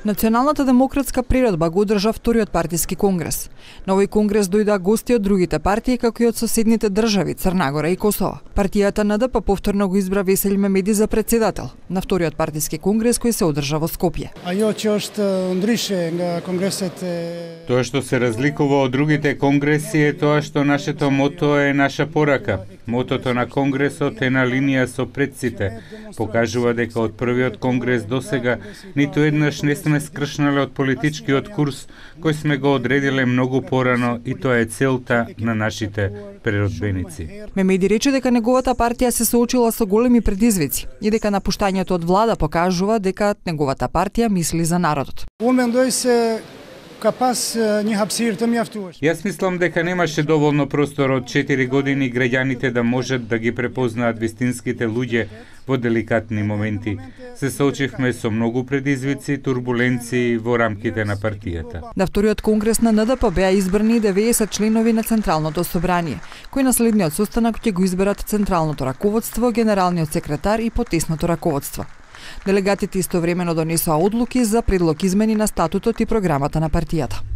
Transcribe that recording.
Националната демократска природба го одржа вториот партиски конгрес. На овој конгрес дојдоа гости од другите партии, како и од соседните држави Црна Гора и Косово. Партијата НДП повторно го избра Веселј Мемеди за председател на вториот партиски конгрес кој се одржа во Скопје. Тоа што се разликува од другите конгреси е тоа што нашето мото е наша порака. Мотото на конгресот е на линија со предците. Покажува дека од првиот конгрес досега ниту еднаш не сме скршнале од политичкиот курс кој сме го одредиле многу порано и тоа е целта на нашите преродбеници. Мемеди рече дека неговата партија се соочила со големи предизвици и дека напуштањето од влада покажува дека неговата партија мисли за народот. Јас мислам дека немаше доволно простор од 4 години граѓаните да можат да ги препознаат вистинските луѓе во деликатни моменти. Се соочивме со многу предизвици, турбуленции во рамките на партијата. На вториот конгрес на НДП беа избрани 90 членови на Централното собрание, кои на следниот состанок ќе го изберат Централното раководство, генералниот секретар и потесното раководство. Делегатите истовремено донесоа одлуки за предлог измени на статутот и програмата на партијата.